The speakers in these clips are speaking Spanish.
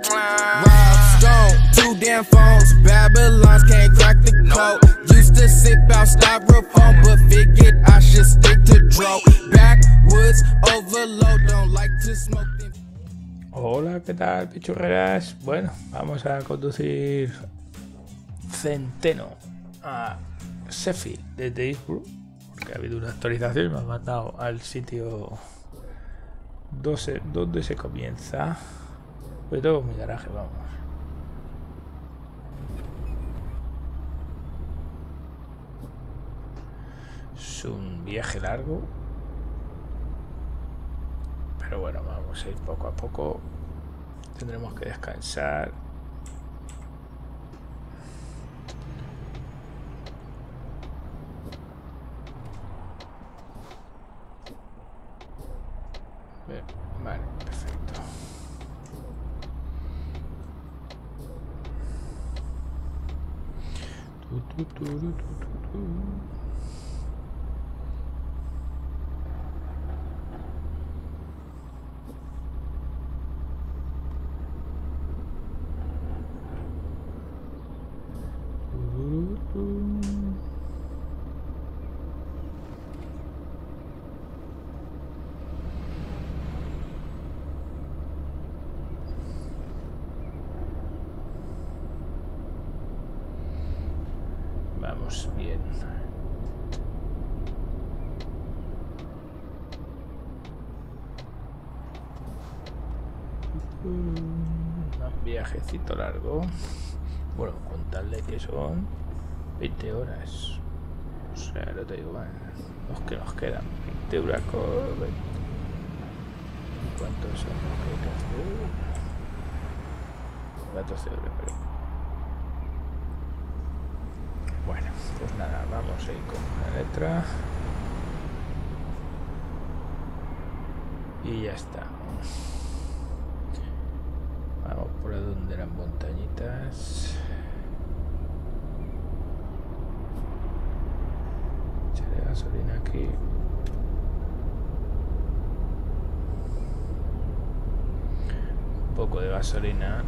Rob Stone, 2 damn phones, Babylons can't crack the code. Used to sip out styrofoam, but figured I should stick to dro. Backwoods overload, don't like to smoke them. Hola, ¿qué tal, pichurreras? Bueno, vamos a conducir Centeno a Sheffield desde Innsbruck, porque ha habido una actualización y me ha mandado al sitio donde se comienza. Pues tengo mi garaje, vamos. Es un viaje largo, pero bueno, vamos a ir poco a poco. Tendremos que descansar. Vale, perfecto. Vamos bien. Un viajecito largo. Bueno, contarle que son 20 horas. O sea, no te digo más. Los que nos quedan. 20 huracos. ¿Cuántos son los que hay que hacer? 14 euros, pero... Bueno, pues nada, vamos a ir con una letra. Y ya está. Vamos por donde las montañitas. Echaré gasolina aquí. Un poco de gasolina.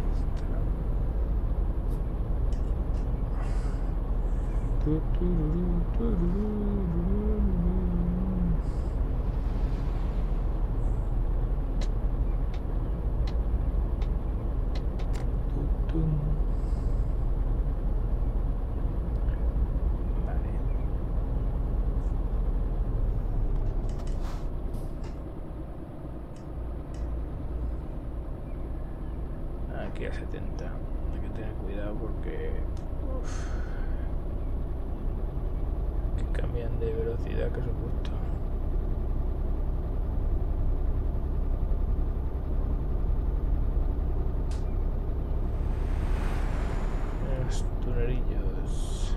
Aquí a 70. Hay que tener cuidado porque que cambian de velocidad, que soporto. Los tunerillos.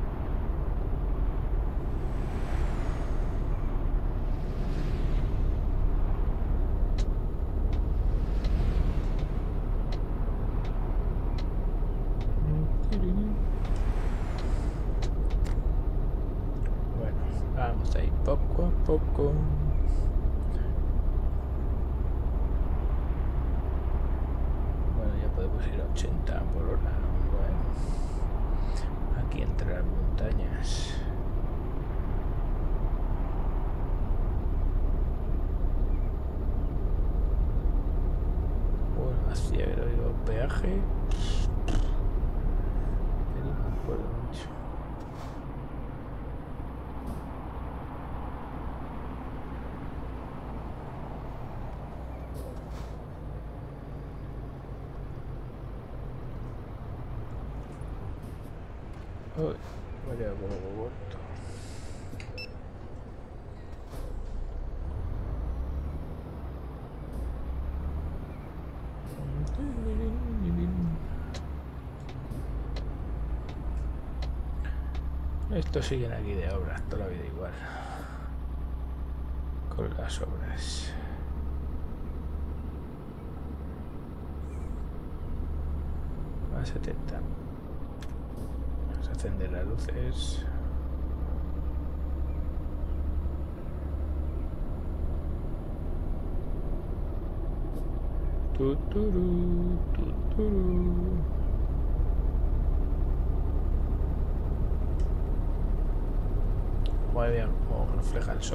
Vamos a ir poco a poco. Bueno, ya podemos ir a 80 por hora. Bueno, aquí entre las montañas. Bueno, hacia el peaje. No me acuerdo mucho. Uy, vaya como muerto. Estos siguen aquí de obras, toda la vida igual. Con las obras. A 70. Vamos a encender las luces. Tuturu, tuturu. Muy bien, como refleja el sol.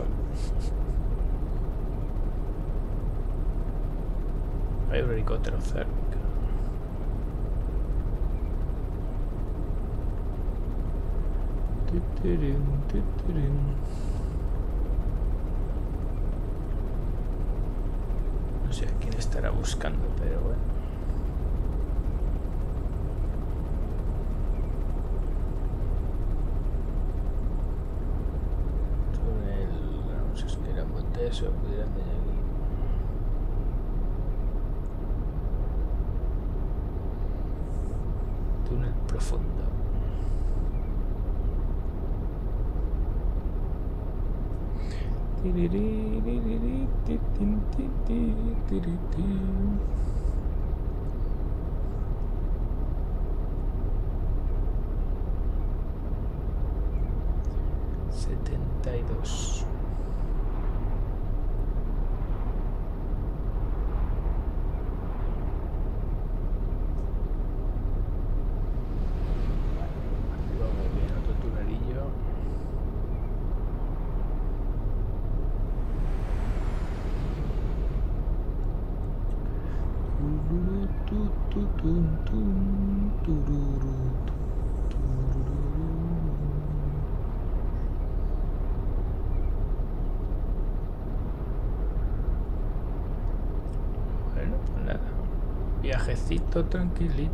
Hay un helicóptero cerca. Tuturum, tuturum. No sé a quién estará buscando, pero bueno. Túnel, no sé si era montes o pudieran venir aquí. Túnel profundo. $72. Aquí va muy bien, otro tunelillo. Bueno, pues nada. Viajecito tranquilito.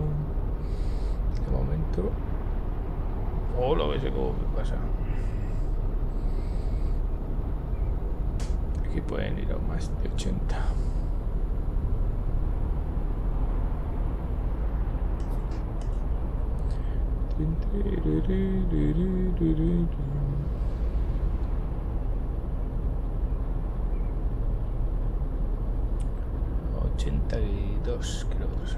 De momento. Oh, lo ves cómo me pasa. Aquí pueden ir a más de 80. $82 kilómetros.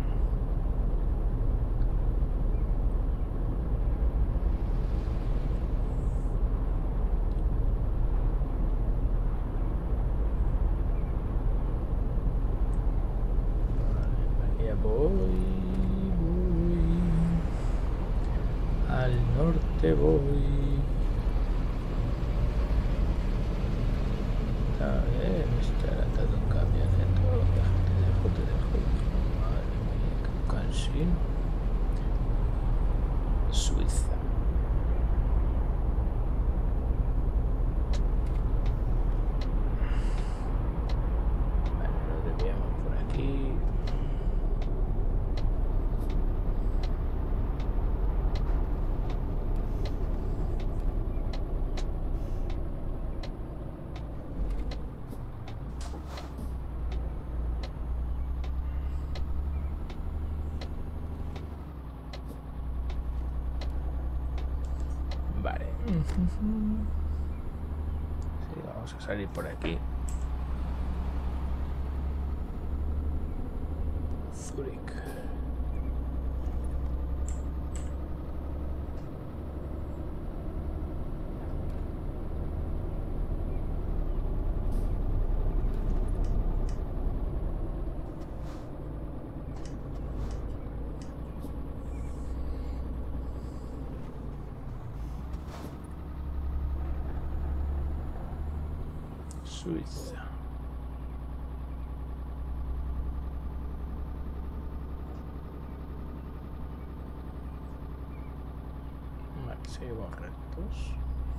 Al norte voy. A ver, me está adelantando un camioneto. Te dejo. Madre mía, qué cansino. Suiza. Vale, nos desviamos por aquí. Vale. Sí, vamos a salir por aquí. Zurich. Suiza. Vale, seguimos rectos.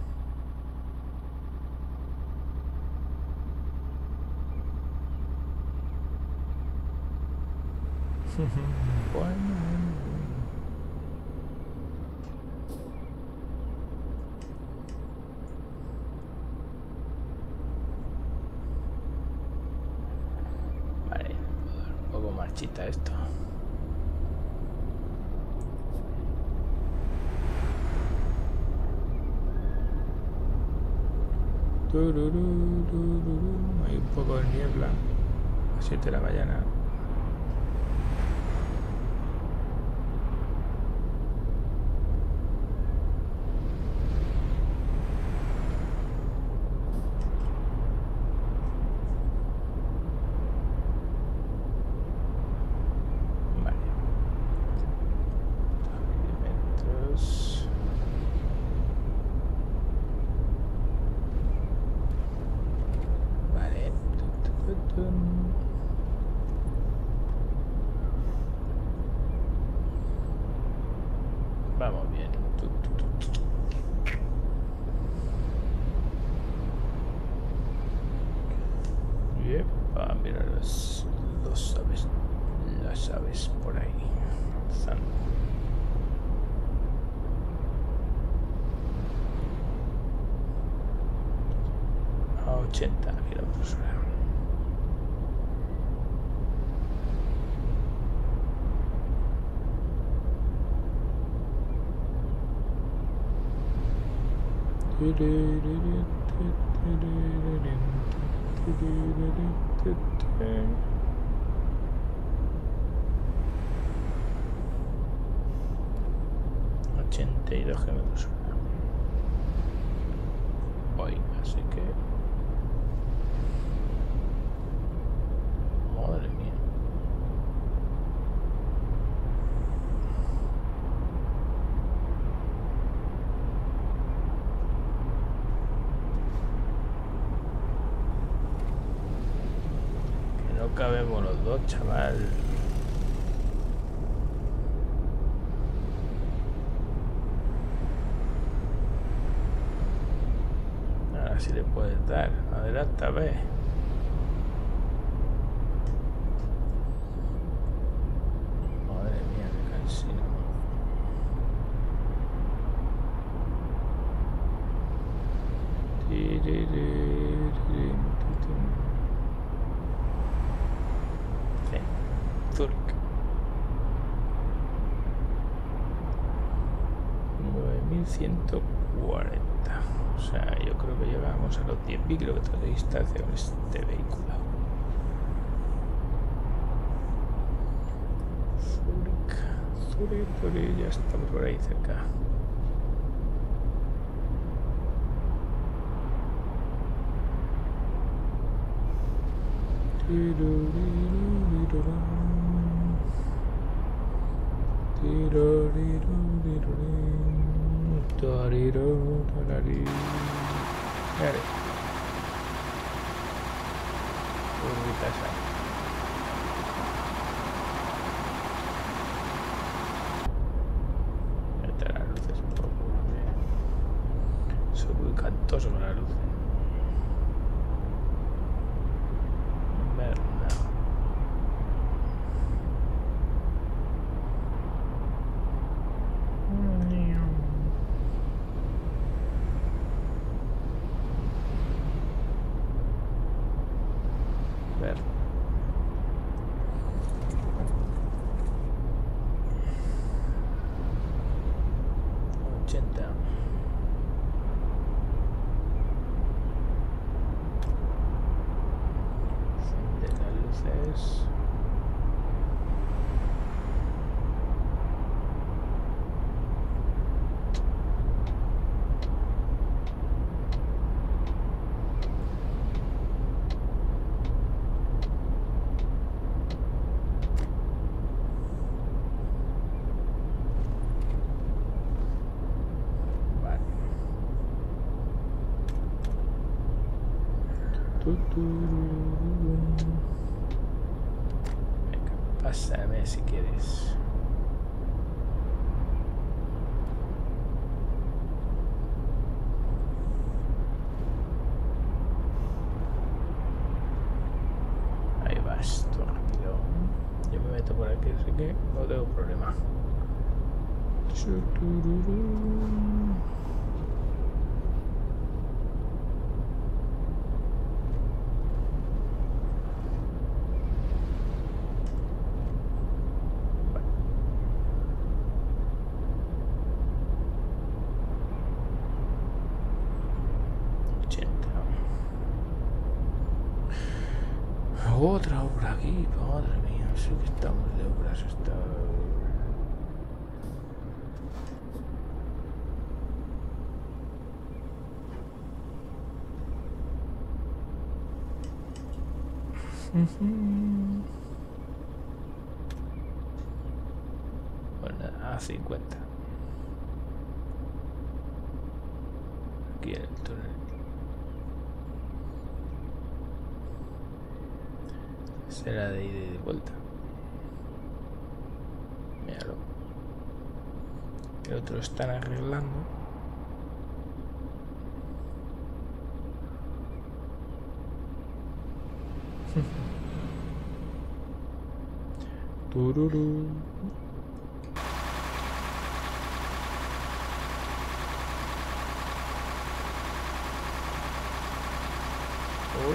Bueno. Vale, un poco marchita esto. Hay un poco de niebla. A las 7 de la mañana. Vamos bien. Yepa, mira las aves. Las aves por ahí. Avanzando. A 80 kilómetros hora. kilómetros hora. Voy, así que... Madre mía. Que no cabemos los dos, chaval. Ahora sí le puedes dar. Adelante, a ver. Madre mía, qué cansino. Zurich. 9140. O sea, yo creo que llegamos a los 10.000 kilómetros de distancia con este vehículo. Zurich, ya estamos por ahí cerca. Las luces un poco. Soy muy cantoso con las luces. Venga, pásame si quieres. Ahí vas, tú rápido. Yo me meto por aquí, así que no tengo problema. Otra obra aquí, madre mía, sí que estamos de obras hasta... Bueno, a 50. Aquí en el túnel. Será de ida y de vuelta. Míralo. El otro lo están arreglando. Tururú. Uy.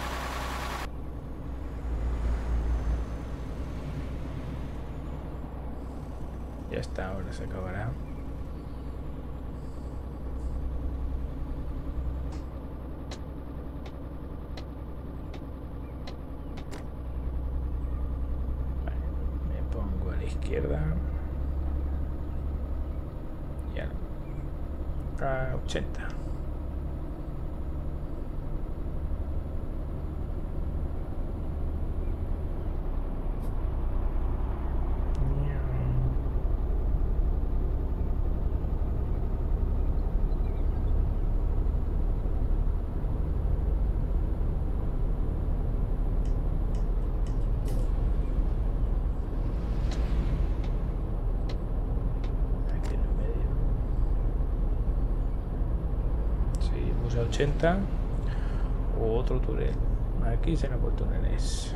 Ya está, ahora se acabará. Vale, me pongo a la izquierda. Ya no. A 80. A 80 o otro túnel. Aquí será por túneles.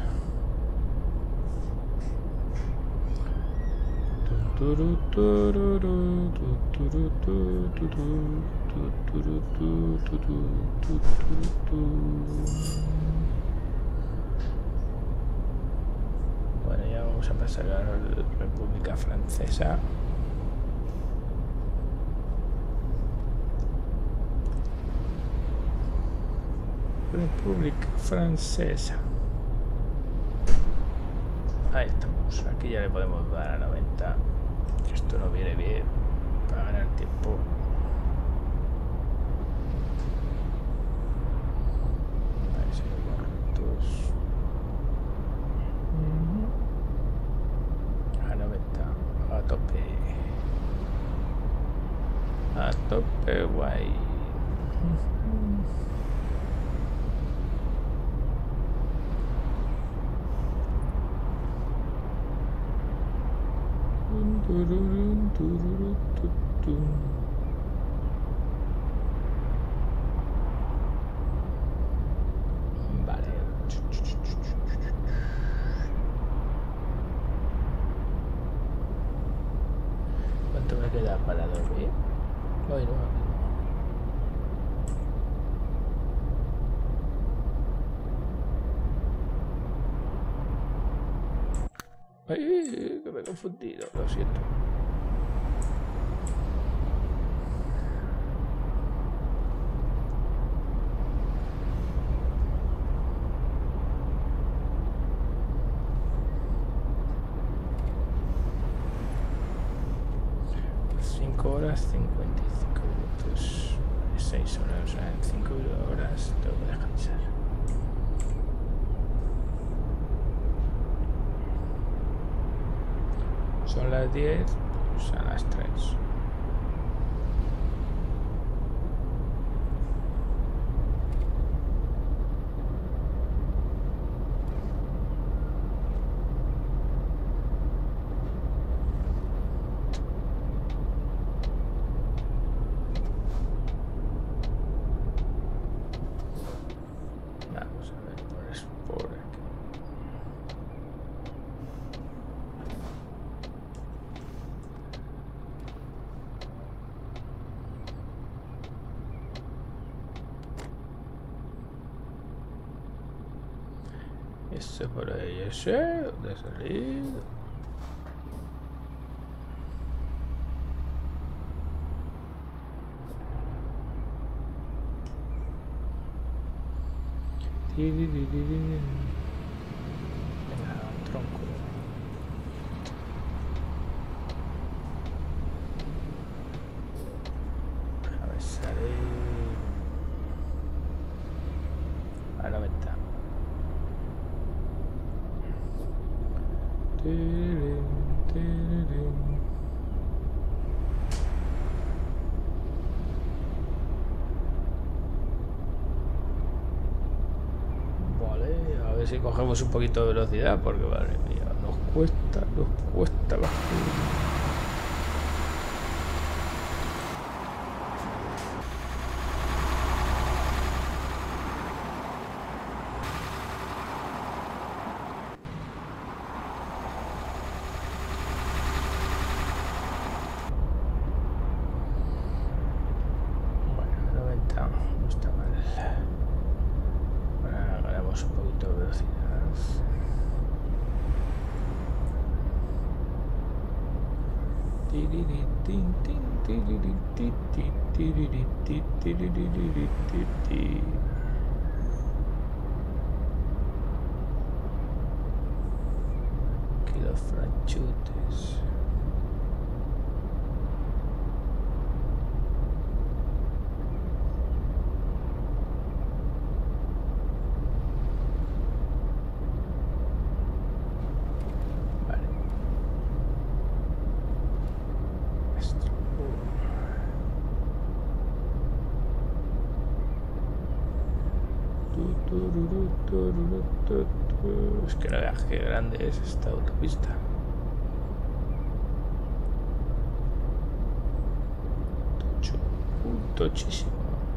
Bueno, ya vamos a pasar a la República Francesa. República Francesa. Ahí estamos. Aquí ya le podemos dar a 90. Esto no viene bien para ganar tiempo. Ahí se nos van rectos. A 90. A tope. A tope, guay. Vale. ¿Cuánto me queda para dormir? Bueno, ay, que me he confundido, lo siento. Horas 55 minutos, 6 horas, o sea, en 5 horas tengo que descansar. Son las 10, pues a las 3. Ese por ahí, ese, ¿dónde ha salido? Venga, un tronco. A ver, sale a 90. Vale, a ver. ver si cogemos un poquito de velocidad, porque madre mía, nos cuesta bajar. Un poquito de velocidad. Aquí los franchutes. Es que no veas qué grande es esta autopista. Tochísimo.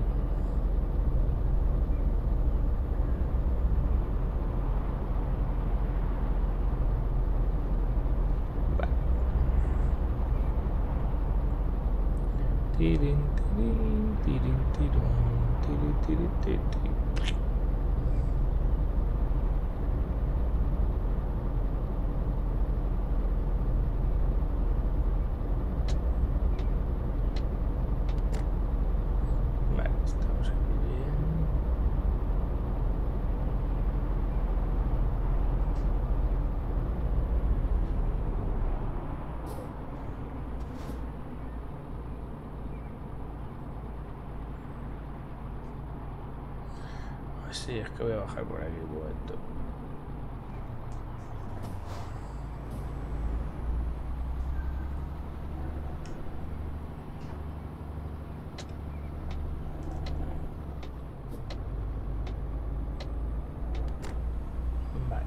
Vale. Tirin, tirin, tirin, tirin, tirin, tirin, tirin. Sí, es que voy a bajar por aquí un momento. Vale.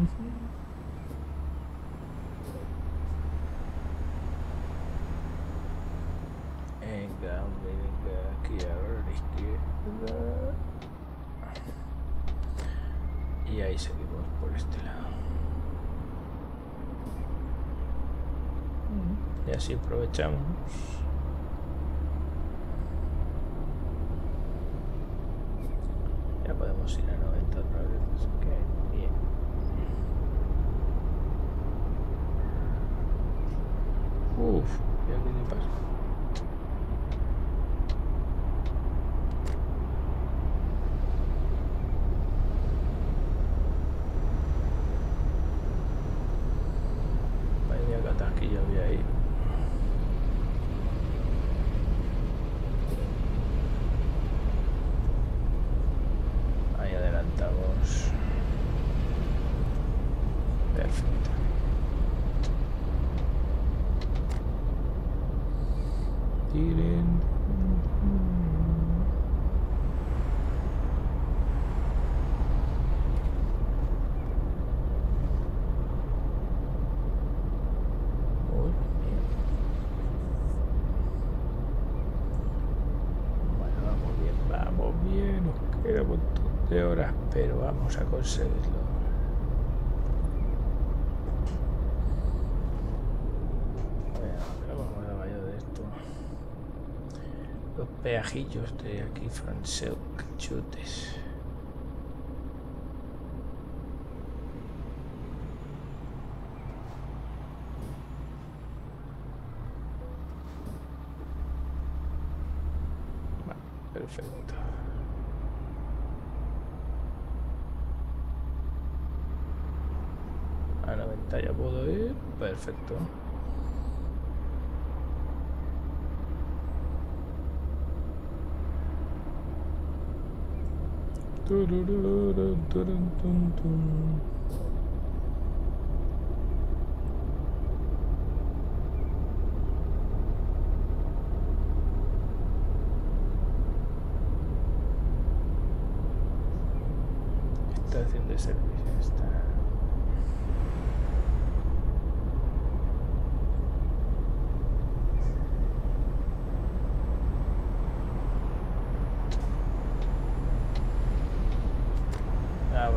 Venga, aquí ahora a la izquierda. Y ahí seguimos por este lado. Y así aprovechamos. Ya podemos ir a 90 otra vez. Así que bien. Uf, ¿y aquí qué pasa? Aquí ya había ahí. Ahí adelantamos. Perfecto. Tiren. Queda un montón de horas, pero vamos a conseguirlo. ¿Cómo me daba yo de esto? Los peajillos de aquí, Francesc, chutes. Vale, perfecto. A 90 ya puedo ir. Perfecto. Estación de servicio.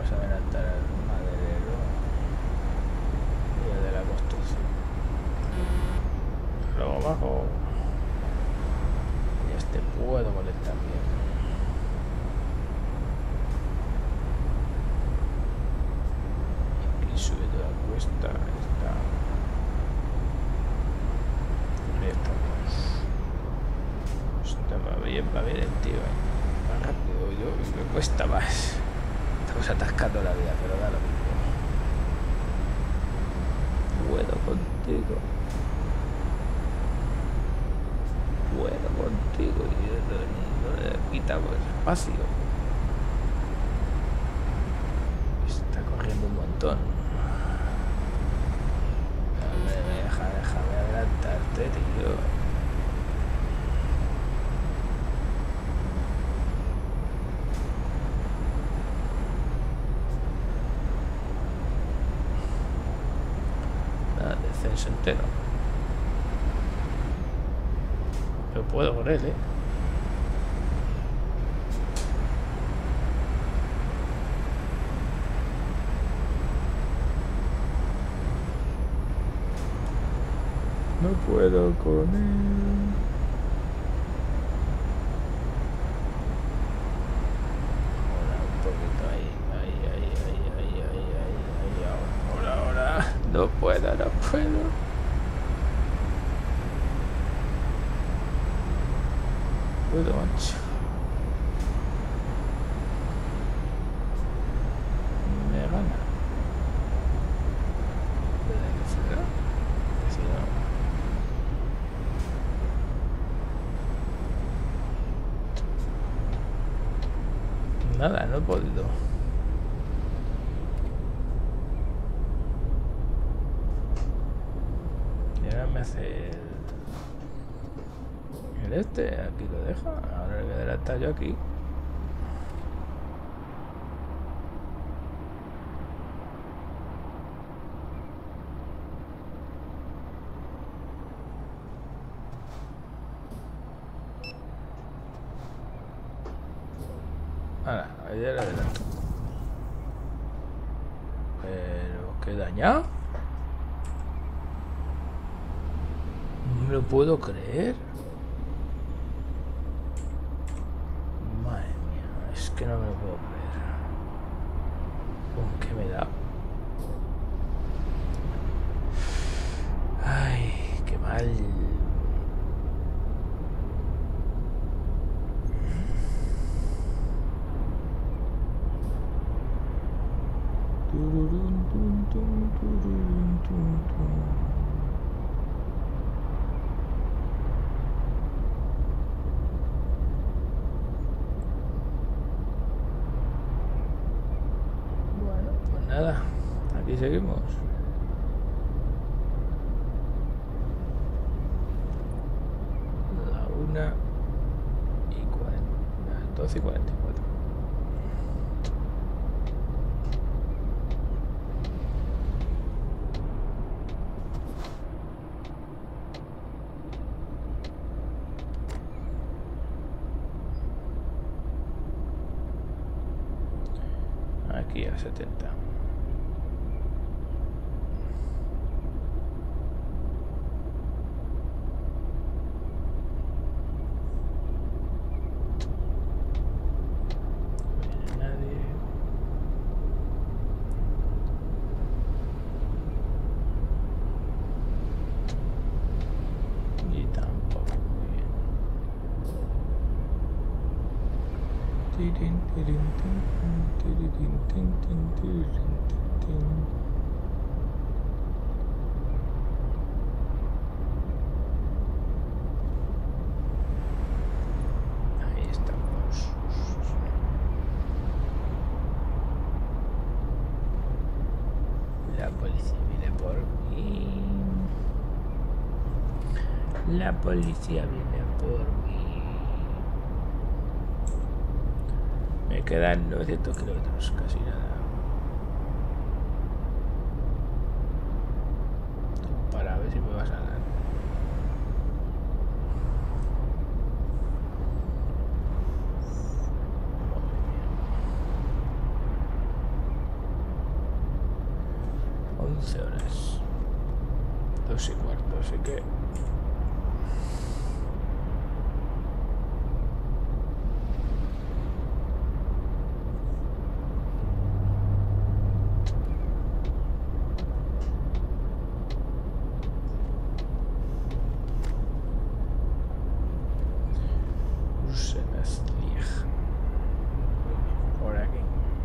vamos a adelantar al maderero y el de la construcción. Luego bajo y este puedo conectar bien. Aquí sube toda la cuesta. Ahí estamos. Va bien el tío, más rápido. Yo me cuesta más. Estamos atascando la vida, pero da lo mismo. Puedo contigo. Puedo contigo. Y no le quitamos espacio. Está corriendo un montón. Déjame adelantarte, tío. Descenso entero. Yo puedo por él, No puedo con él. Ahora un poquito ahí. Ahora. No puedo. Puedo, mancho. Me gana. Nada, no he podido. Y ahora me hace el este, aquí lo deja. Ahora le voy a adelantar yo aquí. Ahora, ahí le adelanto. Pero qué dañado. No me lo puedo creer. Madre mía, es que no me lo puedo creer. ¿Con qué me da? Ay, qué mal. Bueno, pues nada, aquí seguimos. La 1:40, 12:44. Aquí a 70. Ahí estamos. La policía viene por mí. La policía viene por mí. Me quedan 900 kilómetros, casi nada. Para ver si me vas a dar. 11 horas. 2:15, así que... Por aquí.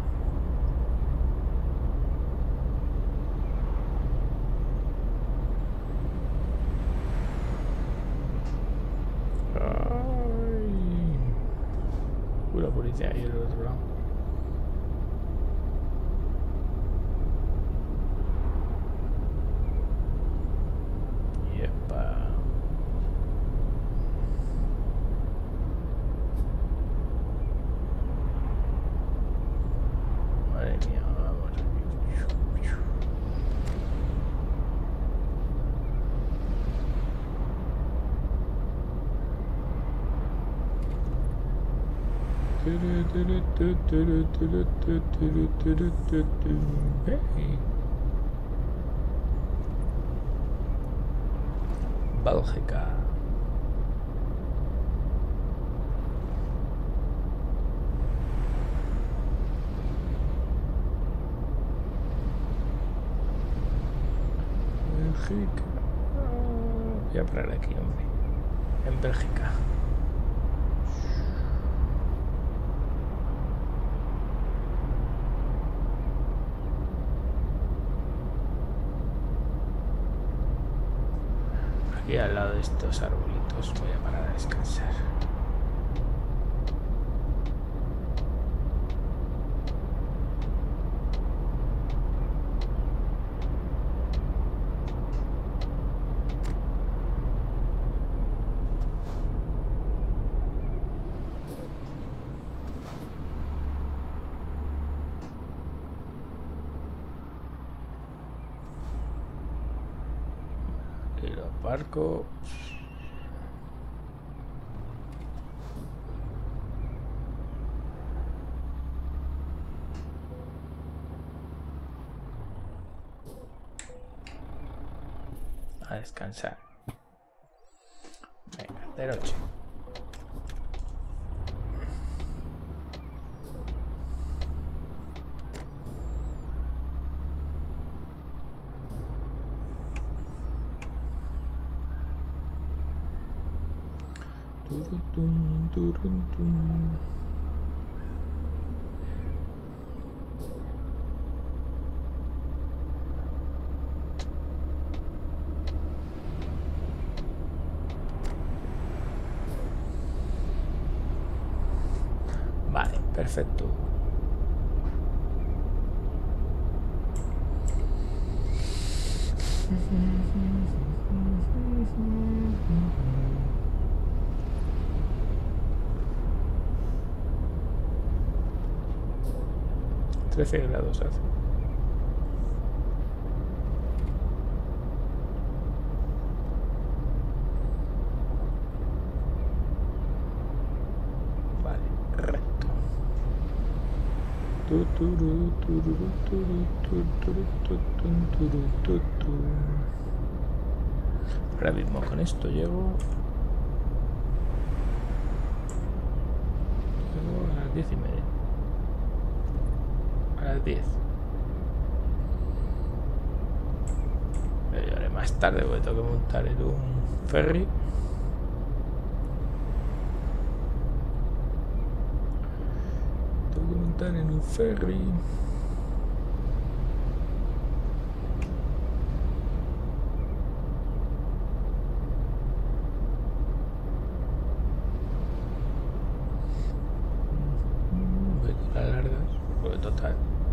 La policía ahí del otro lado. Yepa. Madre mía, vamos aquí. Hey. Bélgica. Bélgica. Voy a parar aquí, hombre. En Bélgica. Aquí al lado de estos arbolitos voy a parar a descansar. Aquí lo aparco. A descansar. Venga, de noche. Turun, turun, turun. Vale, perfecto. $13 grados hace. Vale, recto. Ahora mismo con esto llego a las 10:30. A las 10. Pero haré más tarde porque tengo que montar en un ferry. Tengo que montar en un ferry. Voy con las largas, porque total.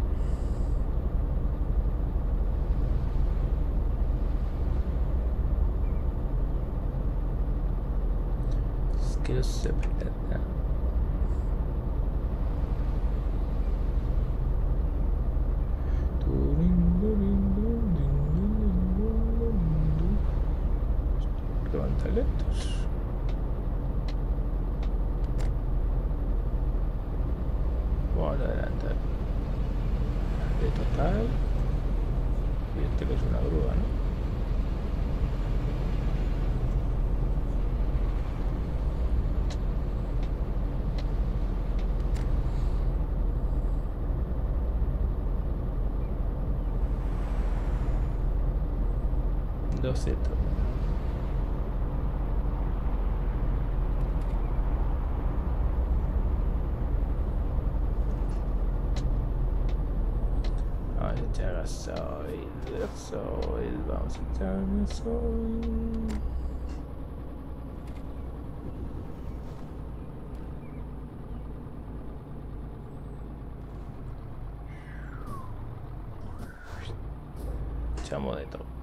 Es que no se me da. Levanta lentos. Vamos a adelantar. De total. Y este que es una grúa, ¿no? Doceto. Vamos a echar gasoil, vamos a echar gasoil. Echamos de todo.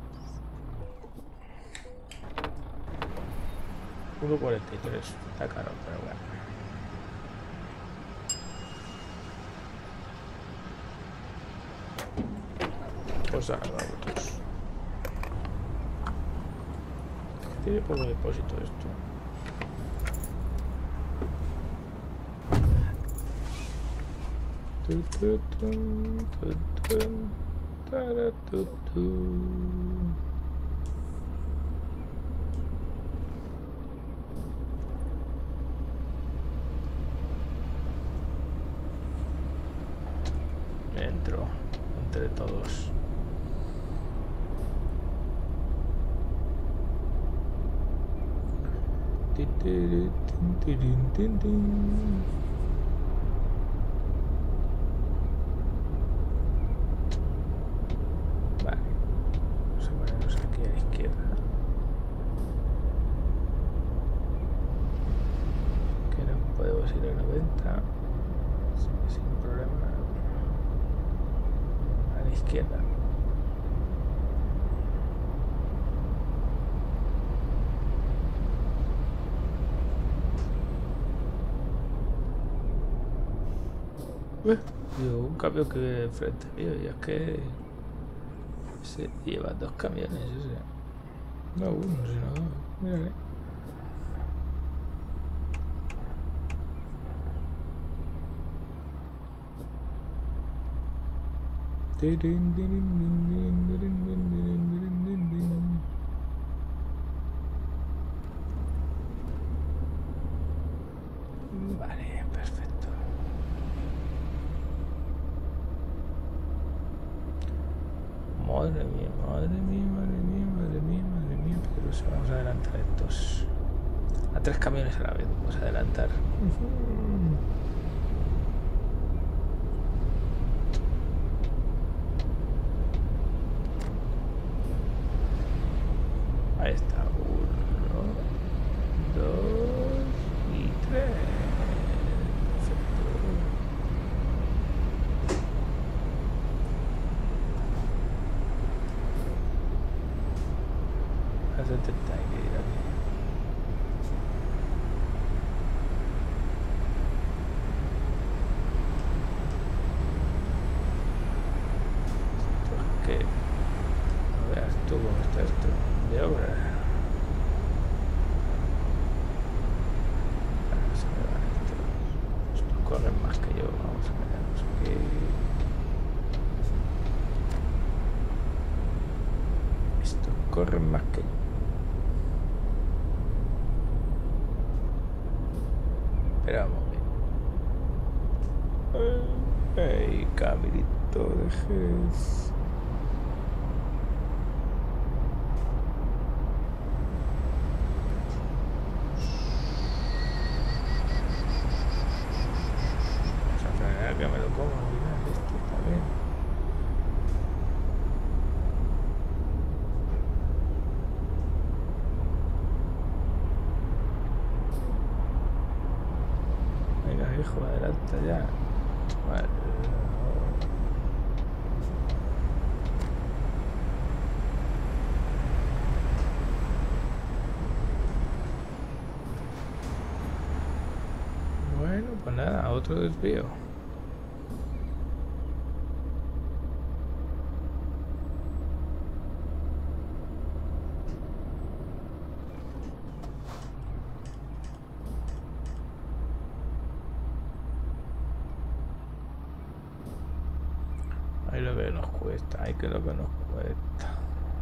1.43, está caro, pero bueno. Pues ahora vamos. Tiene poco depósito esto. Entro entre todos. Vale, vamos a ponernos aquí a la izquierda, que no podemos ir a 90 sin problema. A la izquierda. Digo, un camión que viene enfrente mío, y es que se lleva dos camiones ese. No uno, sino dos. Mírale. Vale, perfecto. Madre mía, madre mía, madre mía, madre mía, madre mía. Pero se vamos a adelantar estos. A 3 camiones a la vez, vamos a adelantar. Ahí está. 1, 2 y 3. Perfecto. A 70 hay que ir aquí. Esto es que no veas tú cómo está esto de obra. Se me van estos corren más que yo. Vamos a quedarnos aquí. Estos corren más que yo. Espera un momento. Ey, cabrito de Jerez. Vamos a frenar que me lo como al final esto también. Venga, hijo, adelante ya. Vale. Bueno, pues nada, otro desvío. Ahí lo veo en los juegos. cuesta? Ay, que lo que nos cuesta.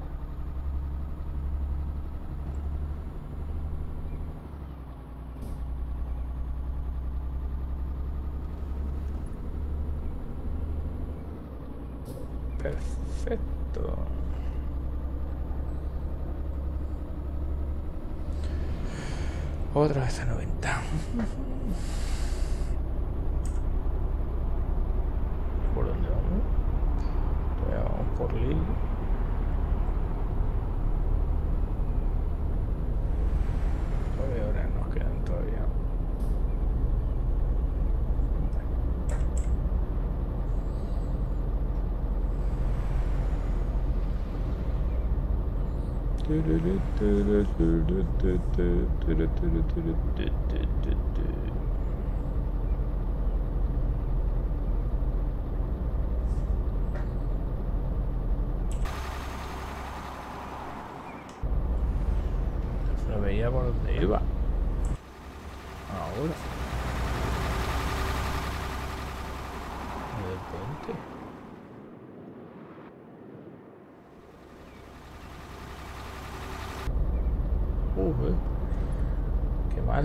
Perfecto. Otra vez a 90. ¿Por dónde vamos? Todavía vamos por Lille. Todavía horas nos quedan todavía. No veía por dónde iba. Ahora. Del puente. Qué mal.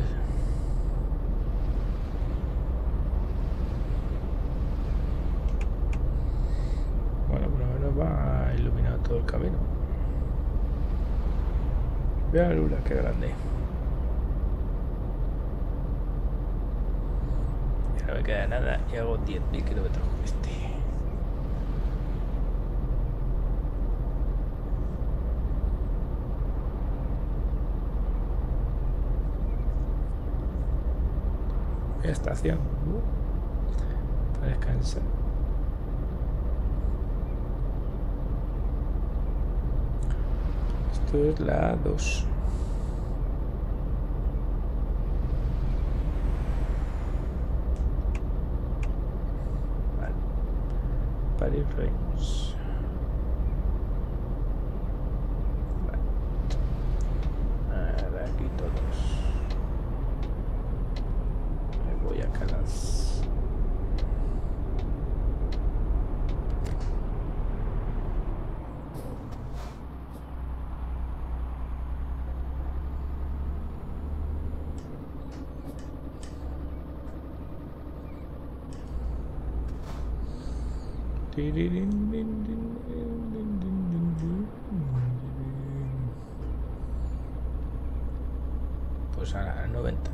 Bueno, por lo menos va a iluminar todo el camino. Vea la luna, qué grande. Ya no me queda nada y hago 10.000 kilómetros con este. Estación para descansar. Esto es la 2. Vale. Paris Reims. Vale. Ahora aquí todos. Voy a Calas. Pues a 90.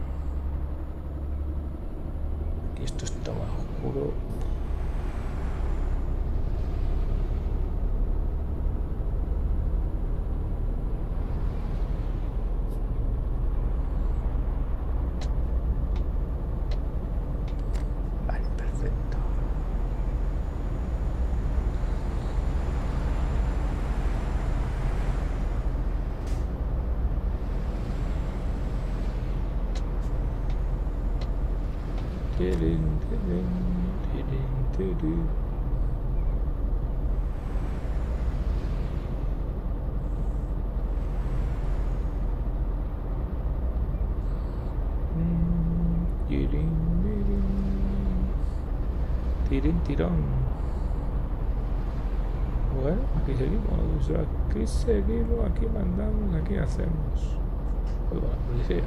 Y esto está más oscuro. Vale, perfecto. Tirón. Bueno, aquí seguimos, aquí mandamos, aquí hacemos. Pues bueno, policía.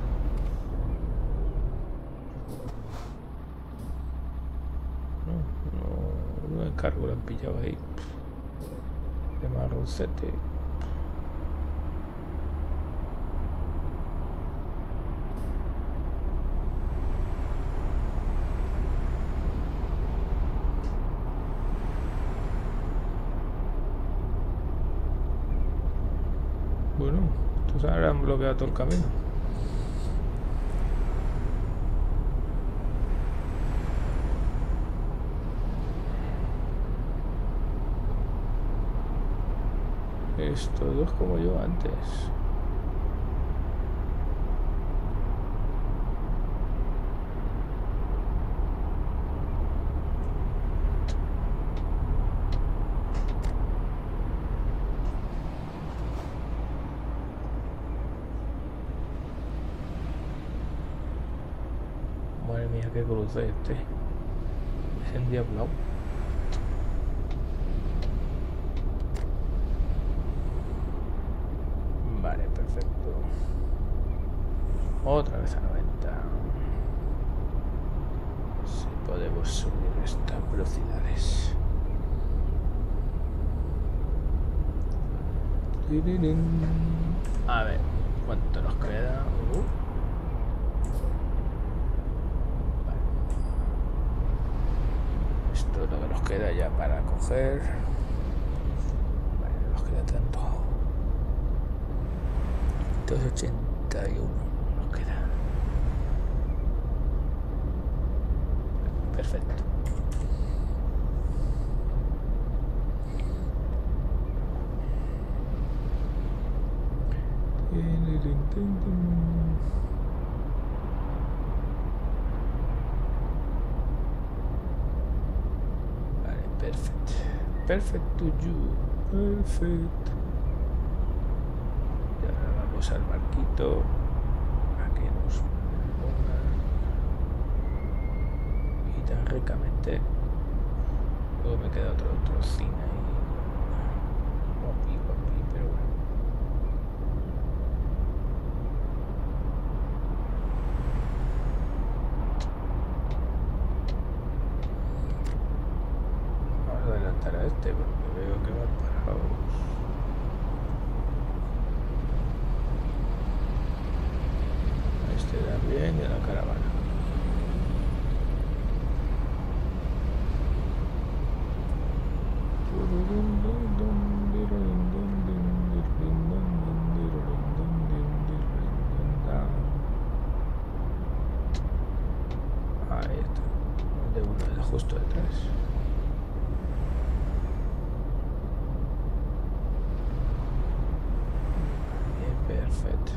No encargo, lo han pillado ahí. De marroncete. Bueno, estos ahora han bloqueado todo el camino. Estos dos como yo antes. Madre mía, qué cruce este. Es endiablado. Otra vez a 90. Si podemos subir estas velocidades. A ver, ¿cuánto nos queda? Vale. Esto es lo que nos queda ya para coger. Vale, no nos queda tanto. 281 nos queda. Perfecto. Vale, perfecto. Perfecto, you. Perfecto. Y ahora vamos al barquito. Aquí nos pongan. Y tan ricamente. Luego me queda otro trocín ahí. Guapi, guapi, pero bueno. Adelantar a este porque veo que van parados. A este da bien y a la caravana. Ahí está. De uno justo detrás. Perfecto.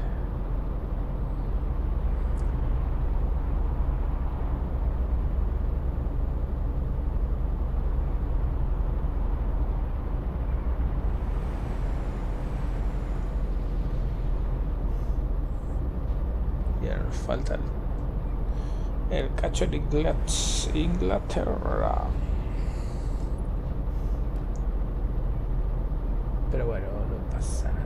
Ya nos falta el cacho de Inglaterra. Pero bueno, no pasa nada.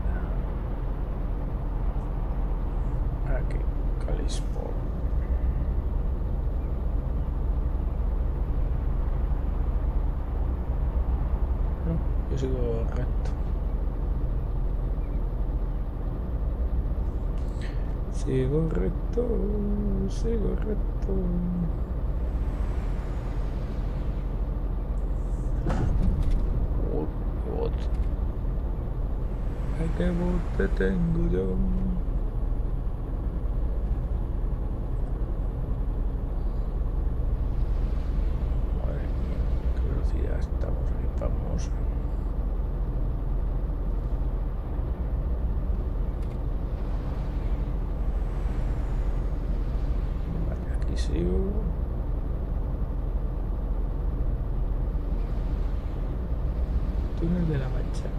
Aquí, Calisport. No, yo sigo recto. Sigo recto, sigo recto. What? Ay, qué bote tengo yo. Estamos ahí, vamos. Vale, aquí sigo. Túnel de la Mancha.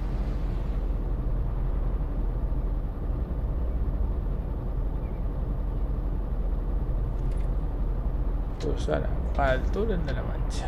Pues ahora, para el túnel de la Mancha.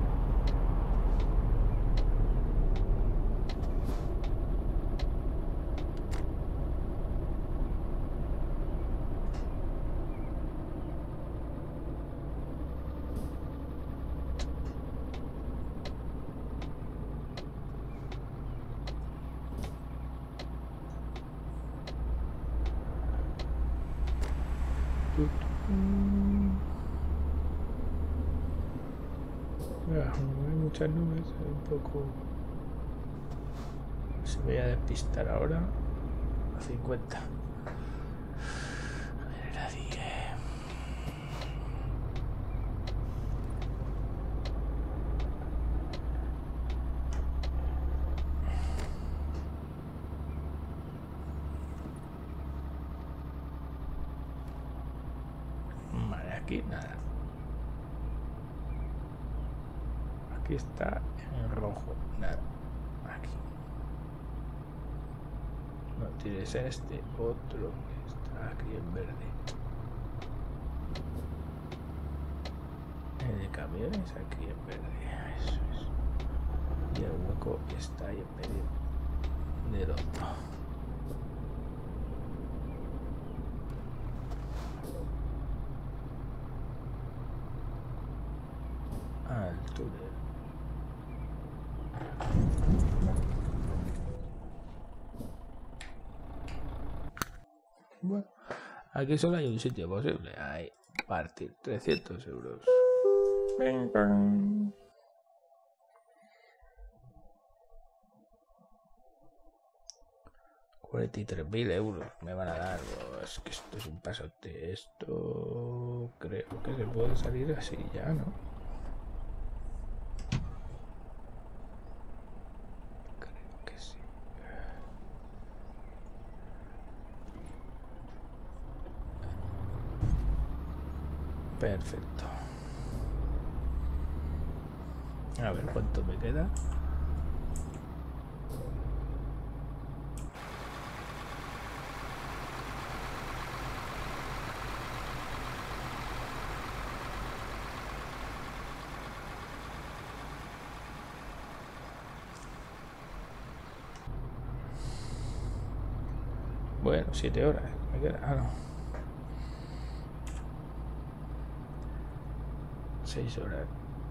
Hay muchas nubes, un poco. Se voy a despistar ahora a 50. A ver, nadie. Vale, aquí nada. Aquí está en rojo, nada. Aquí. No tires este, otro que está aquí en verde. El de camiones aquí en verde, eso es. Y el hueco está ahí en medio del otro. el túnel. Bueno, aquí solo hay un sitio posible. Ahí, partir 300 euros. Bing, bing. €43.000 me van a dar. Oh, es que esto es un pasote. Esto creo que se puede salir así ya, ¿no? Creo que sí. Perfecto. A ver cuánto me queda. Bueno, 7 horas. Me queda. Ah, no. 6 horas.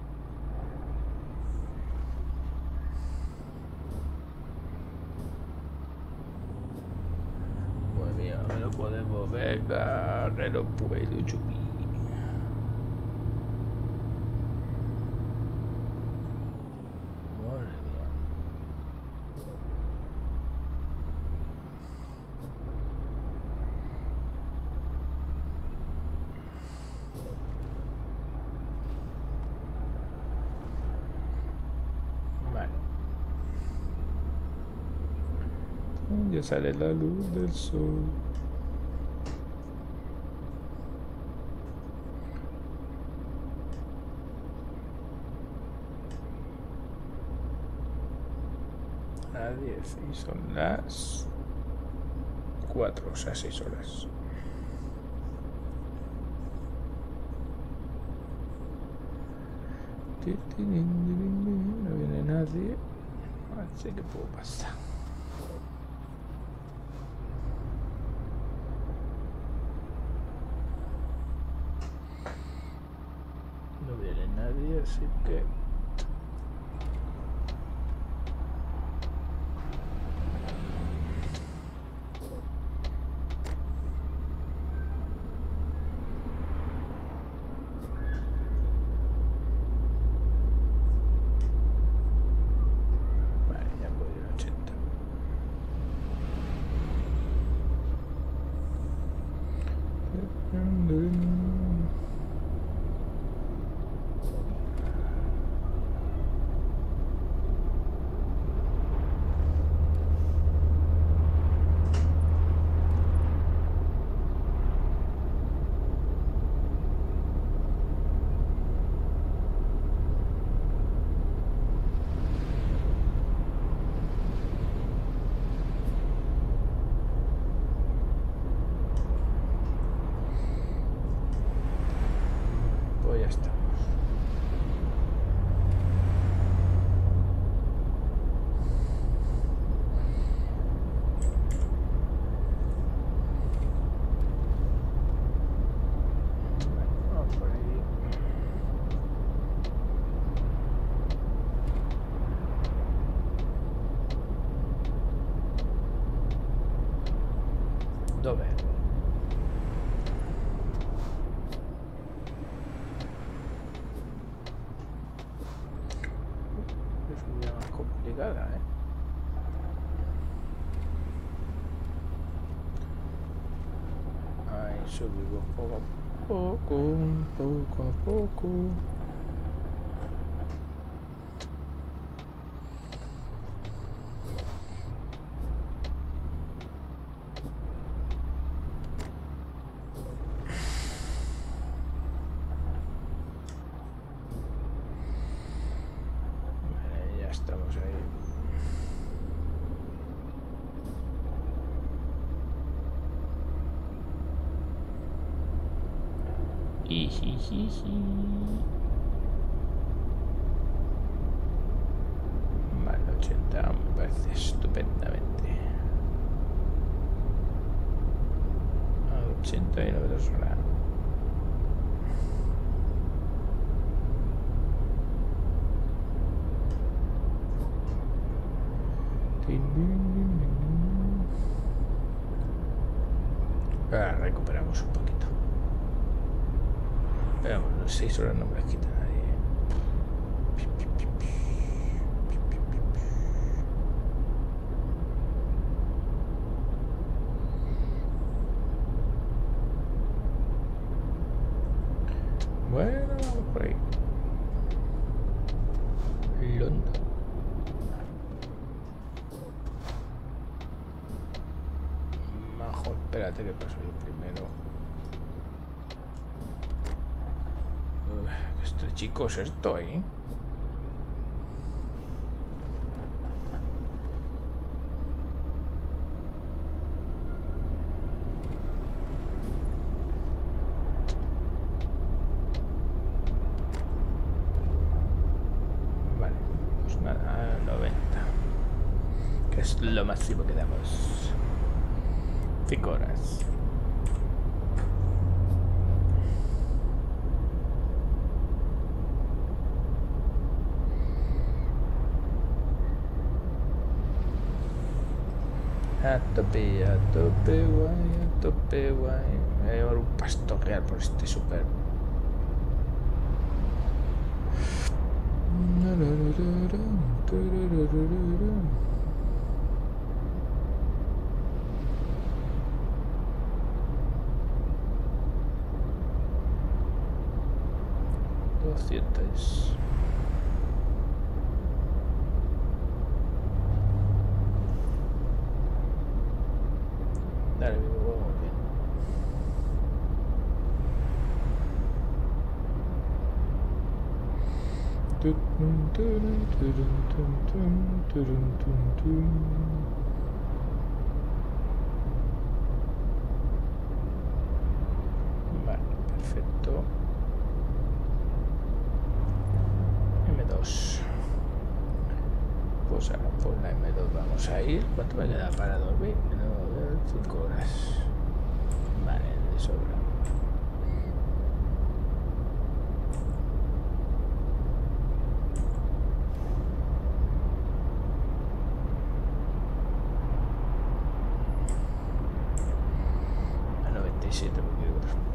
Muy bien, me lo podemos. Venga, que no puedo subir. Madre mía. Vale. Ya sale la luz del sol. A 10 y son las 4, o sea, 6 horas. No viene nadie, así que puedo pasar. No viene nadie, así que pues ya estamos. Vamos por ahí. Dove? Es una más complicada, ¿eh? Ahí subimos poco a poco, poco a poco. Vale, ya estamos ahí. Vale, 80 me parece estupendamente. A 89 horas. Ahora recuperamos un poquito. Veamos, las 6 horas no me las quita nadie. Bueno, vamos por ahí. London. Majo, espérate que paso yo primero. Qué estrechico es esto, ¿eh? Vale, pues nada, 90. Que es lo máximo que damos. 5 horas. A tope guay, a tope guay. Me voy a llevar un pasto real por este super. Dale, mi huevo, bien. Vale, perfecto. M2. Pues ahora por la M2 vamos a ir. ¿Cuánto me queda para dormir? 5 horas. Vale, de sobra. A 97 porque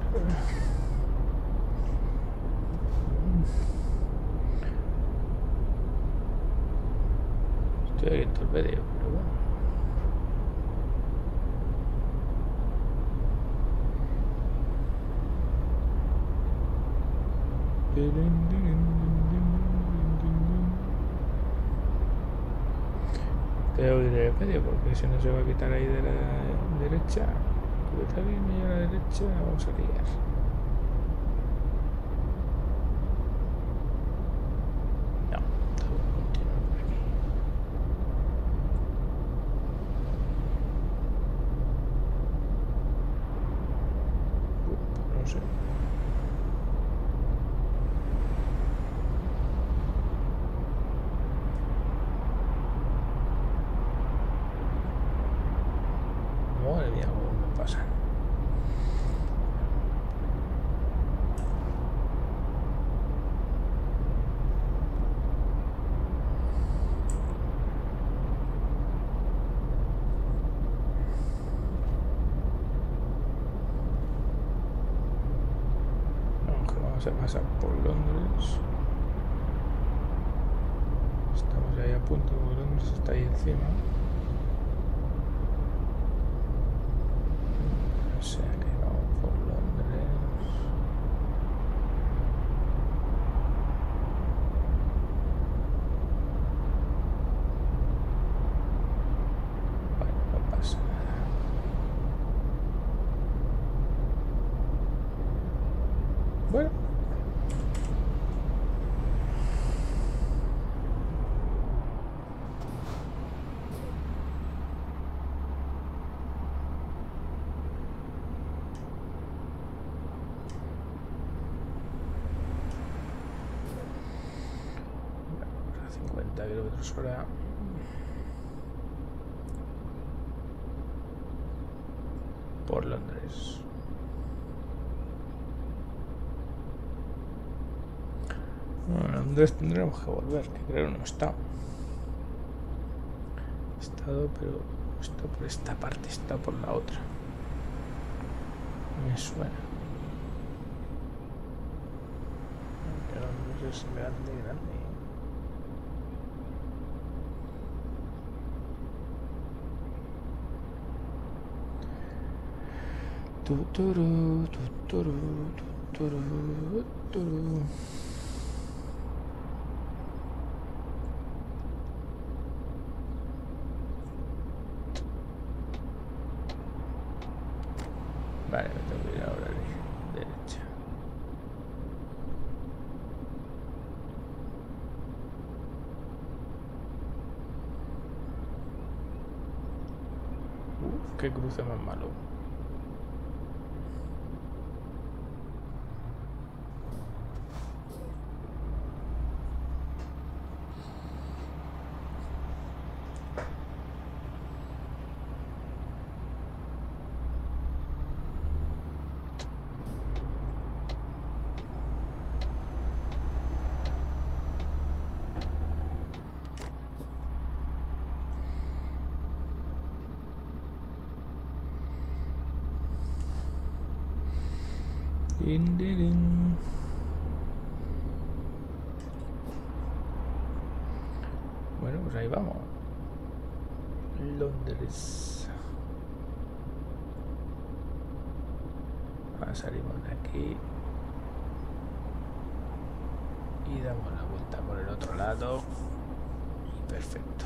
estoy aquí en Torpedo, pero bueno. Tengo que ir de medio porque si no se va a quitar ahí de la derecha. Porque está bien, me lleva a la derecha, vamos a liar. No, todo continúa por aquí. No sé. Madre mía, cómo me pasa. Vamos a pasar por Londres. Estamos ahí a punto, Londres está ahí encima. O sea que vamos por Londres. Bueno, no pasa nada. Bueno. Km/h. Por Londres. Bueno, Londres tendremos que volver, que creo no está. estado, pero está por esta parte, está por la otra. Me suena. Pero no es grande, grande. Tuturu, tuturu, tuturu, tuturu. Vale, me tengo que ir ahora a la derecha. Qué cruce más malo. Din, din, din. Bueno, pues ahí vamos. Londres. Ahora salimos de aquí y damos la vuelta por el otro lado y perfecto.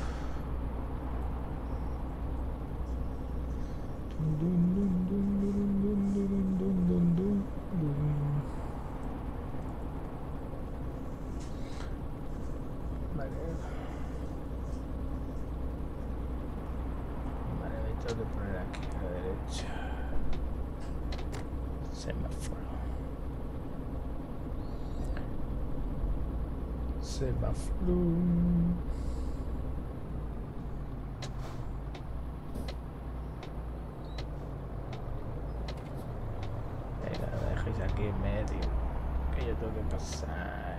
Vale. Vale, me tengo que poner aquí a la derecha. Semáforo. Semáforo. Venga, me dejéis aquí en medio, que yo tengo que pasar.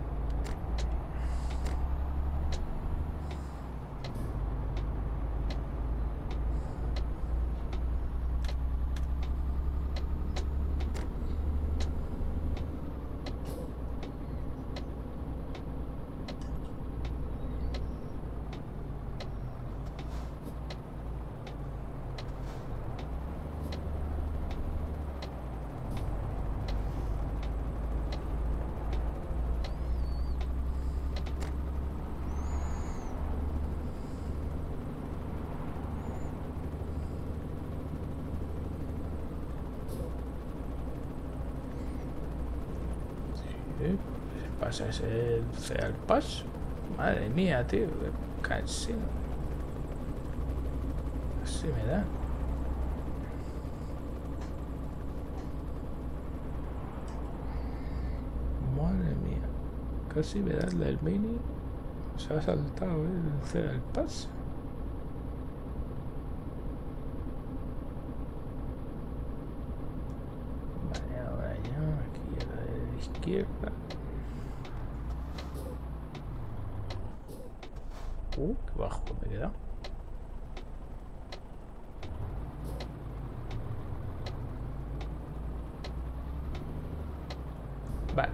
¿Qué pasa? ¿Es el Ceal Pass? Madre mía, tío, qué cansino. Así me da. Madre mía. Casi me da el del mini. Se ha saltado el Ceal Pass. Vale, ahora ya, aquí a la izquierda. Qué bajo me he quedado. Vale.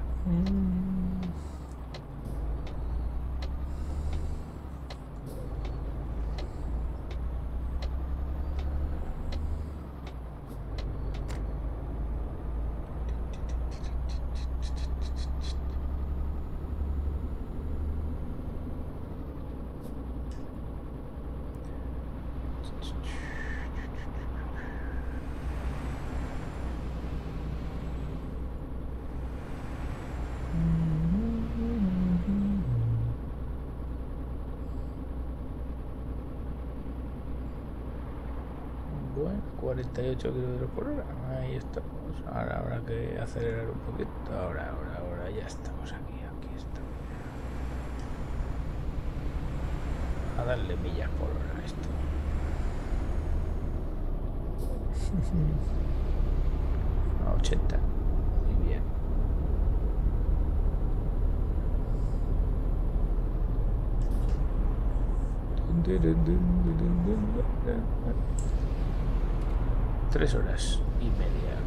Bueno, 48 km por hora. Ahí estamos. Ahora habrá que acelerar un poquito. Ahora, ya estamos aquí. Aquí estamos. A darle millas por hora a esto. A 80. Muy bien. 3 horas y media.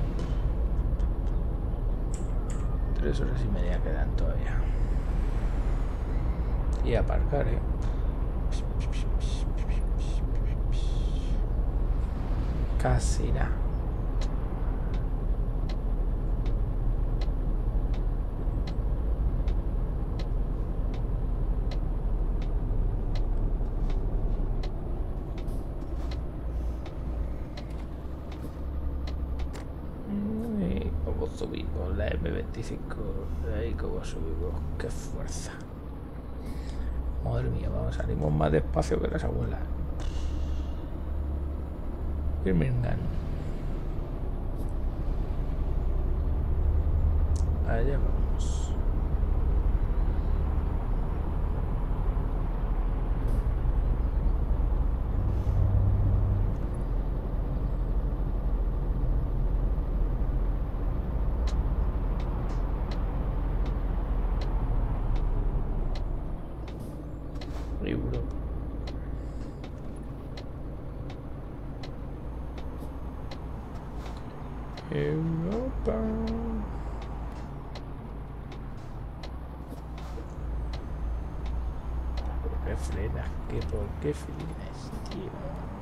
3 horas y media quedan todavía. Y aparcar, casi nada. ¿Cómo subimos la M25? Ahí cómo subimos, qué fuerza. Madre mía, vamos, salimos más despacio que las abuelas. Birmingham. Allá vamos. Europa. ¿Por qué frenas? ¿Por qué frenas, tío?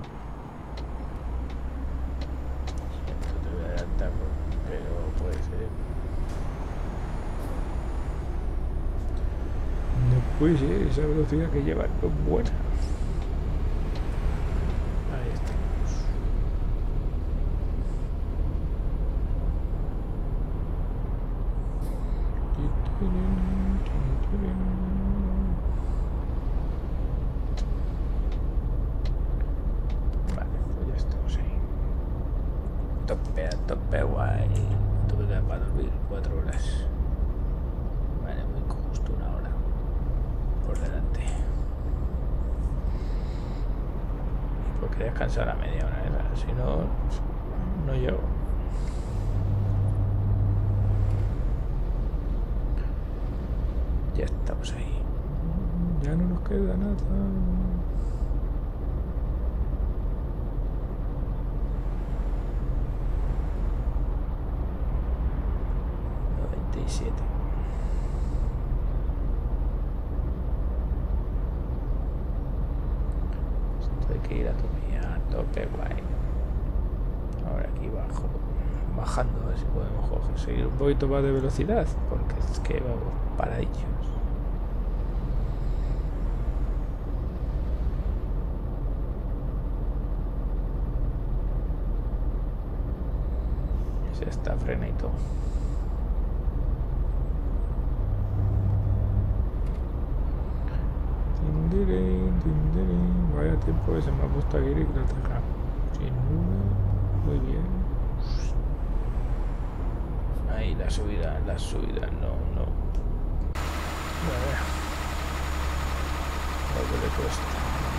Siento te voy a adelantar, pero puede ser. No puede ser, esa velocidad que lleva no es buena. Ahí estamos. Vale, pues ya estamos ahí. Tope guay. Tuve que para dormir 4 horas. Vale, muy justo 1 hora por delante. Y porque descansar a media hora, si no, no llego. Ya estamos ahí. Ya no nos queda nada. 97. Esto hay que ir a tope guay. Ahora aquí bajo. Bajando, a ver si podemos seguir un poquito más de velocidad. Porque es que vamos paradillos. Ya está, frena y todo. Vaya tiempo que se me ha puesto aquí en Inglaterra. Sin nube, muy bien. Ahí la subida, no. Bueno, lo que le cuesta.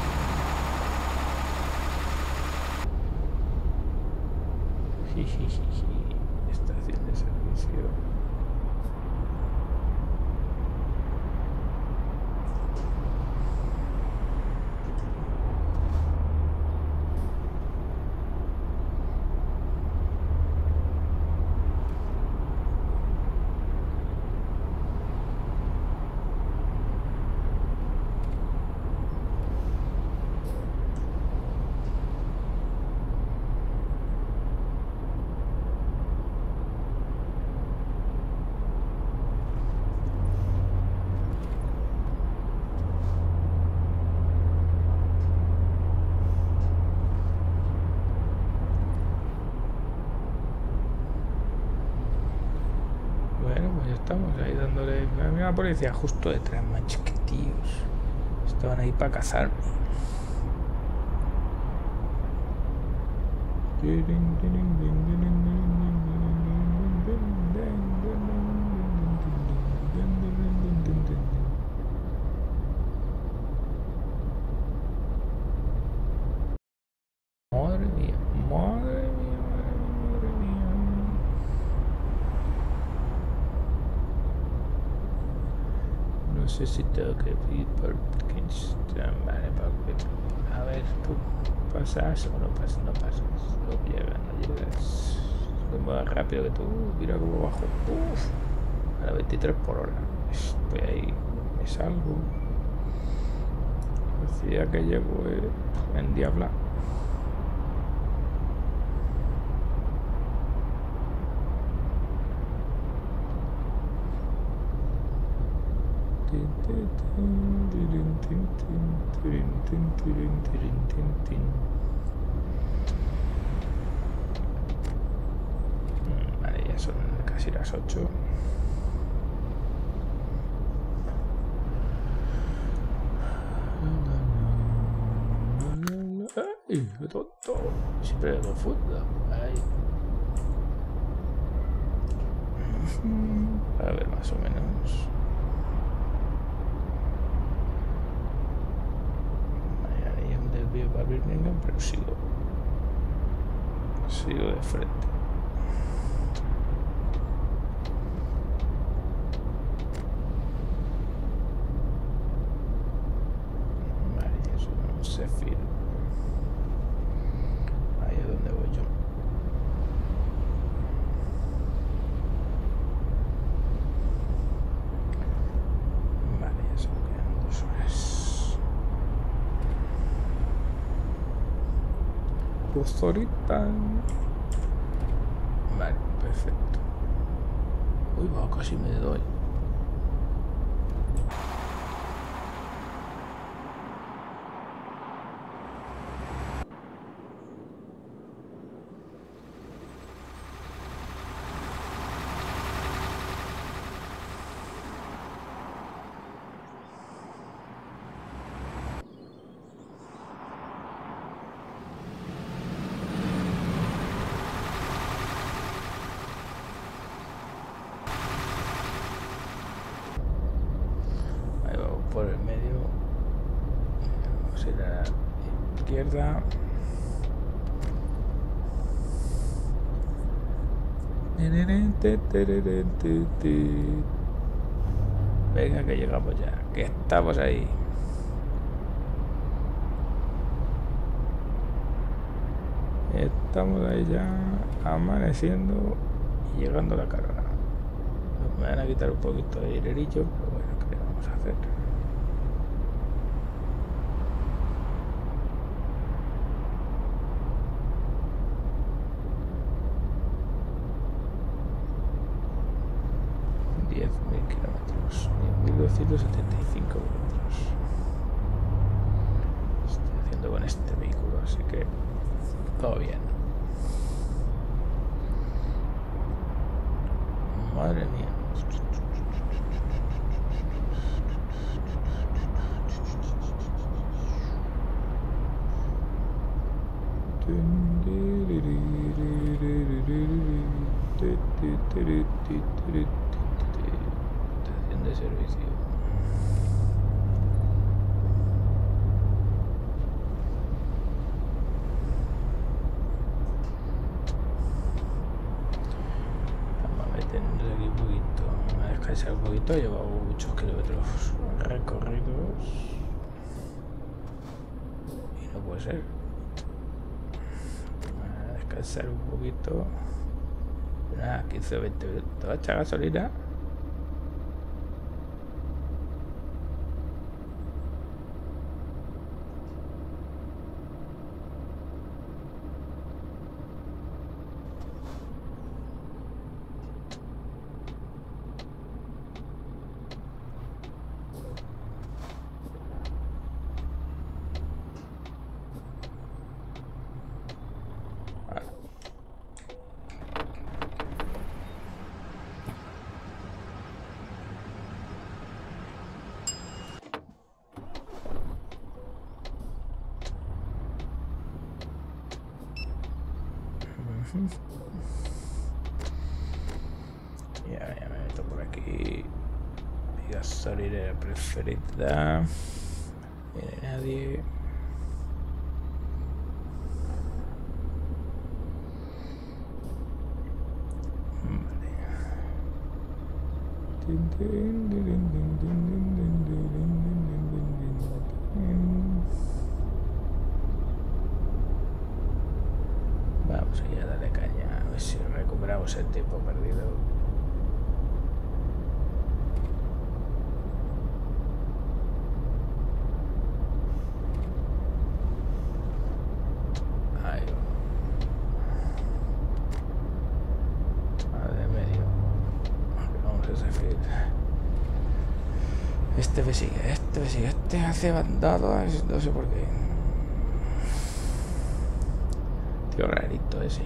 Estación de servicio. Estamos ahí dándole a mí la policía justo detrás, manches, que tíos. Estaban ahí para cazarme. Madre mía. Necesito que Perkins. Vale, a ver, tú pasas o no pasas, no pasas. No llegas, no llegas. Soy más rápido que tú. Mira cómo bajo. Uf, a la 23 por hora. Estoy ahí, me salgo. Decía que llego en Diabla. Vale, ya son casi las 8. ¡Ay, qué tonto! Siempre me confundo. Ahí. A ver, más o menos. Desvío para Birmingham, pero sigo de frente. Vale, eso no se firma. Ahí es donde voy yo. Vale, ya se me quedan 2 horas. Ahorita. Vale, perfecto. Uy, va, casi me doy. Por el medio, vamos a ir a la izquierda. Venga, que llegamos ya, que estamos ahí. Estamos ahí ya, amaneciendo y llegando a la carrera. Me van a quitar un poquito de dinerillo, pero bueno, ¿qué le vamos a hacer? Kilómetros, 1275 kilómetros estoy haciendo con este vehículo, así que todo bien. Madre mía. Estación de servicio. Vamos a meternos aquí un poquito. Vamos a descansar un poquito. Llevamos muchos kilómetros recorridos y no puede ser. Vamos a descansar un poquito. Nada, 15 o 20 minutos. Echa gasolina. Ya me meto por aquí. Mi gasolinera preferida. No hay nadie. Vamos a darle caña, a ver si recuperamos el tiempo perdido. Ahí va. De medio. Vamos a seguir. Este me sigue, este hace bandado, no sé por qué. Tío rarito ese.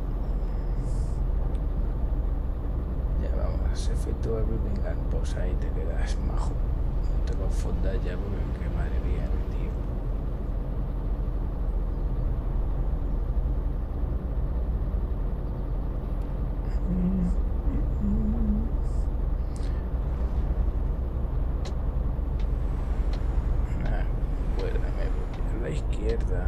Ya vamos, se efectúa el Brimming Gun, pues ahí te quedas majo. No te confundas ya porque madre mía, tío. Acuérdame, porque a la izquierda.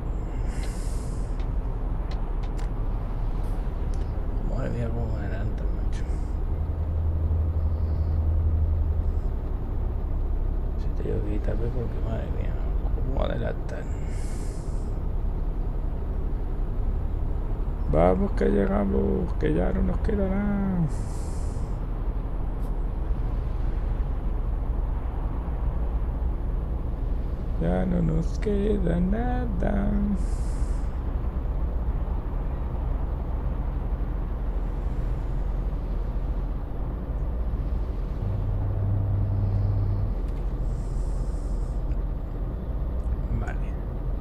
Madre mía, cómo me adelantan, macho. Si te digo que quítame porque madre mía, cómo adelantan. Vamos que llegamos, que ya no nos queda nada. Ya no nos queda nada. Vale.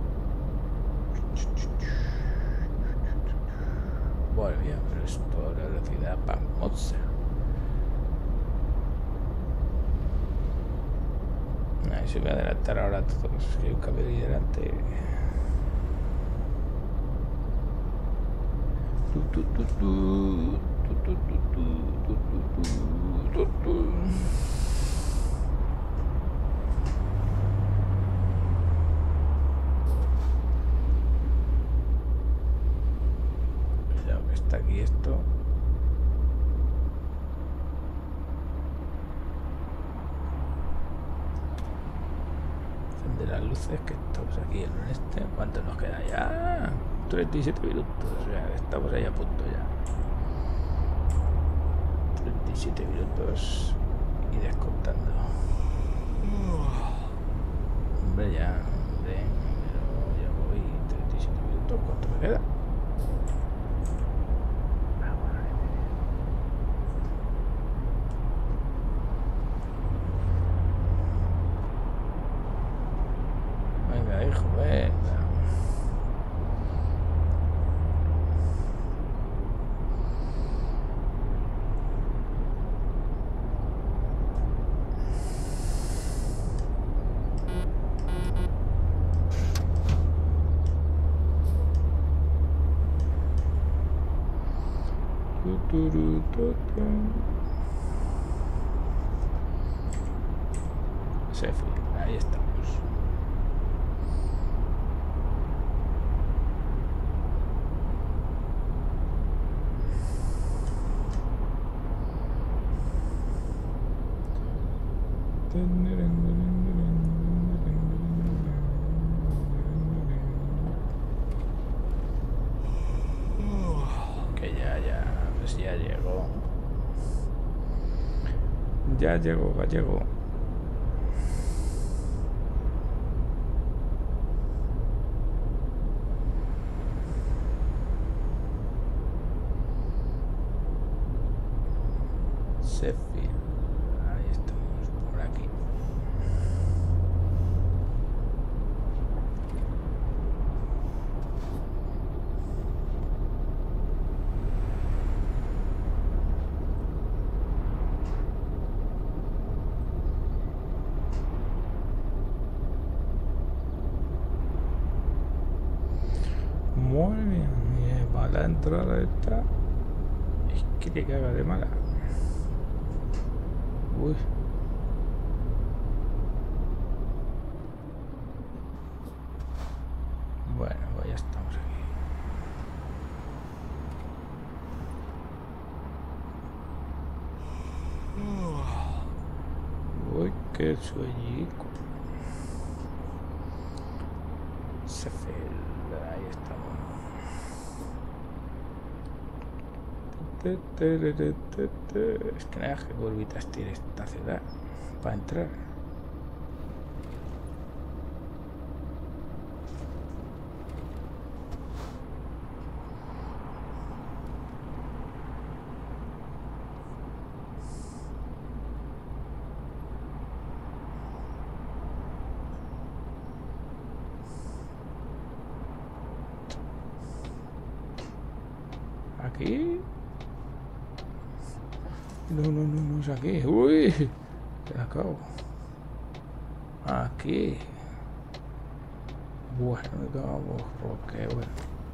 Bueno, bien, pero esto la velocidad famosa. Si voy a adelantar ahora todos, que hay un cambio de delante. Cuidado que está aquí esto. De las luces que estamos aquí en el este. ¿Cuánto nos queda ya? 37 minutos, o sea, estamos ahí a punto ya. 37 minutos y descontando. Hombre, ya, hombre, pero ya voy 37 minutos. ¿Cuánto me queda? Venga, hijo, venga. Sheffield, ahí estamos. Que ya, pues ya llegó. Ya llegó Gallego. Sheffield. Ahí estamos, por aquí. Muy bien, y para la entrada esta es que te caga de mala. Uy. Bueno, pues ya estamos aquí. el sueñico. Sheffield, ahí estamos. Es que nada, que curvitas tiene esta ciudad para entrar. Aquí. No es aquí. Uy, te la acabo. Aquí. Bueno, vamos, porque bueno.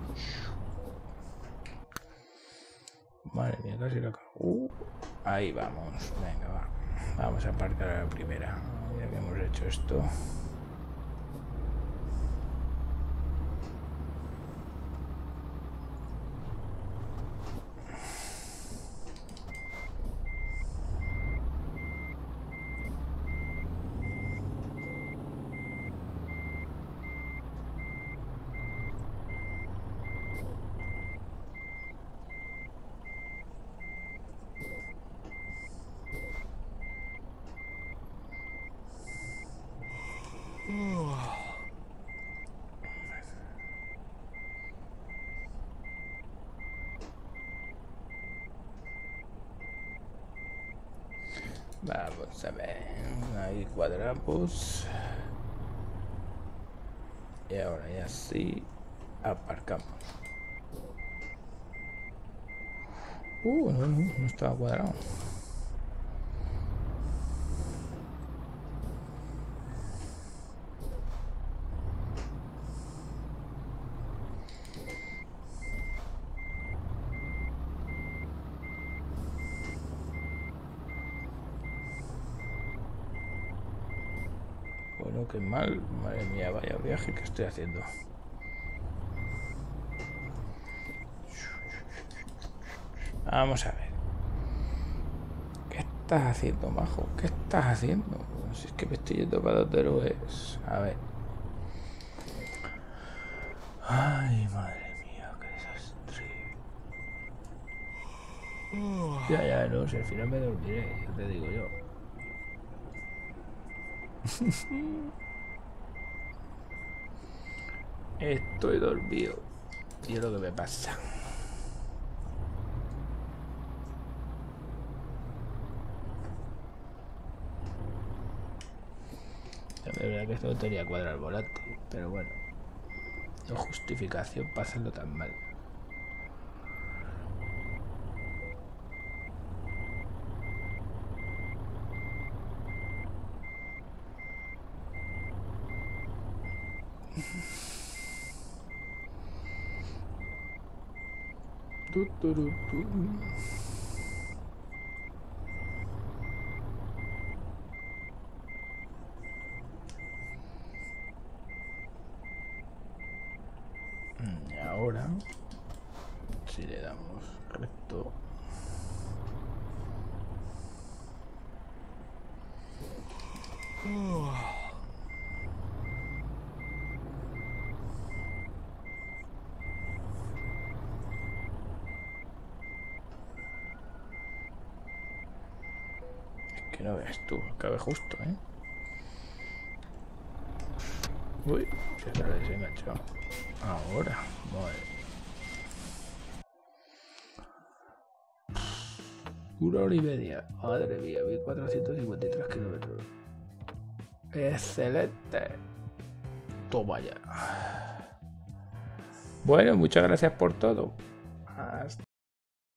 Madre mía, casi la acabo. Ahí vamos. Venga, va. Vamos a aparcar a la primera. Ya que hemos hecho esto. Vamos a ver, ahí cuadramos y ahora ya sí aparcamos. No estaba cuadrado. Bueno, qué mal, madre mía, vaya viaje que estoy haciendo. Vamos a ver. ¿Qué estás haciendo, majo? ¿Qué estás haciendo? Si es que me estoy yendo para donde no es. A ver. Ay, madre mía, qué desastre. Ya, no sé, al final me dormiré, ya te digo yo. Estoy dormido. Y es lo que me pasa. La verdad que esto no tenía cuadrar volante, pero bueno, no justificación para hacerlo tan mal. Y ahora, si le damos recto, es que no veas tú, cabe justo, ¿eh? Uy, se ha desenganchado. Ahora, madre. 1 hora y media. Madre mía, 1453 kilómetros. Excelente. Toma ya. Bueno, muchas gracias por todo. Hasta